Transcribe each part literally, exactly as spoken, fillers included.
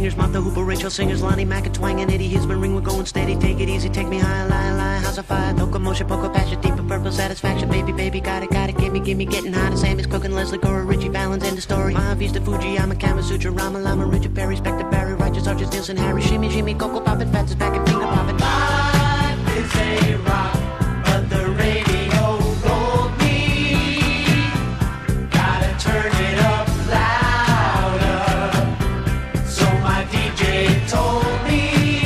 Swingers, Martha Hooper, Rachel Singers, Lonnie Mack and Twang and Eddie Hisman. Ring, we're going steady, take it easy, take me high, lie, lie, house of fire, locomotion, poker, passion, deep and purple satisfaction, baby, baby, got it, got it, gimme, gimme, getting hot. Sammy's cooking, Leslie Gore, Richie Valens, end the story. Mahavista, Fuji, I'm a Kama Sutra, Rama Lama, Richard Perry, Spectre Barry, Righteous Arches, Nielsen, Harry, Shimmy, Shimmy, Coco Poppin', Fats is back and finger poppin'. Life is a rock, but the radio rolled me. Gotta turn it up louder. So my D J told me.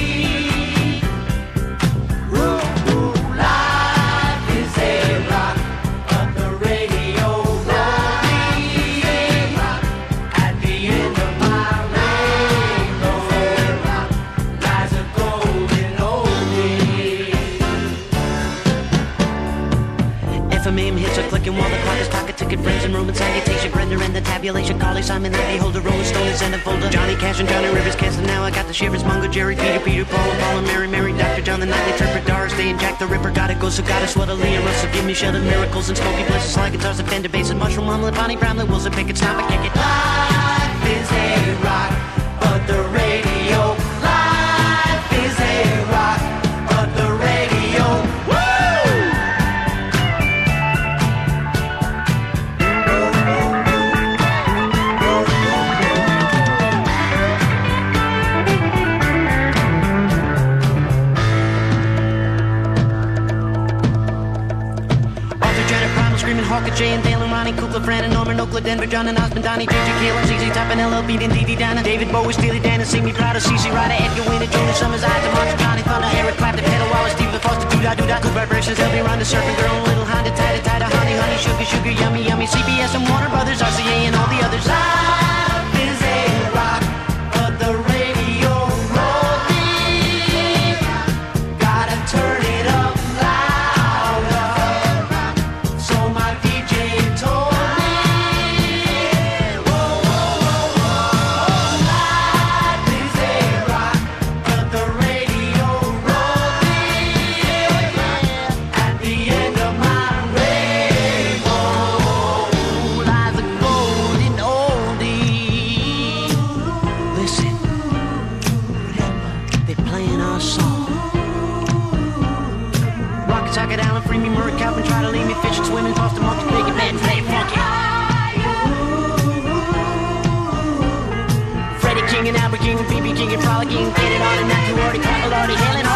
Ooh, ooh, life is a rock, but the radio rolled me. At the end of my rainbow lies a golden oldie. F M M hits are clicking while the clock is pocket ticket friends and Roman salutation, Brenda and the tabulation, Carly Simon, the holder, Rolling Stone is in a folder. Johnny Cash and Johnny Rivers canceling now. I got the shivers, Mungo, Jerry, Peter, Peter, Paul, and Paul, and Mary, Mary, Doctor John, the Nightly Tripper, Doris Day, and Jack the Ripper. Gotta go, so gotta sweat a Liam Russell, give me shelter, miracles and smoky places, like guitars and Fender bass and mushroom omelet, Bonnie Bramlett, Wilson Pickett, stop and kick it. Life is a rock, but the radio. Life is a rock, but the radio. Woo! Arthur Janet, Primal, Screaming, Hawker, Jay and Dale and Ronnie, Kukla, Fran and Norman, Oakland, Denver, John and Osmond, Donnie, J J, Kayla, Z Z Top and L L Beat and Dee Dee Donna, David Bowie, Steely Dan and See Me Proud of C C Ryder, Edgar Winter, Jonas Summers, Eyes of Monster, Johnny Thunder, Eric Clapton, Pedal Wallace, Stephen Foster, Doo-Dah, Doo-Dah, Good Vibrations, L B Ronda, Surfing Girl, Little Honda, Tida, Tida, Honey, Honey, Sugar, Sugar, Yummy, Yummy, C B S and Warner Brothers, R C A and all the others. Life is a rock, but the radio rolled me. Gotta turn it up louder. So my D J told me. Whoa, whoa, whoa, whoa. Life is a rock, but the radio rolled me. At the end of my rainbow lies a golden oldie. Listen, they're playing our song. Rocket Socket, Allen, Free Me, Murray, Calvin, try to leave me fishing, swimming, toss the monkey, make it bad, play it funky. Freddie King and Albert King and B B King and Frolic King, get it on and not too already, Papa Lordy, hailing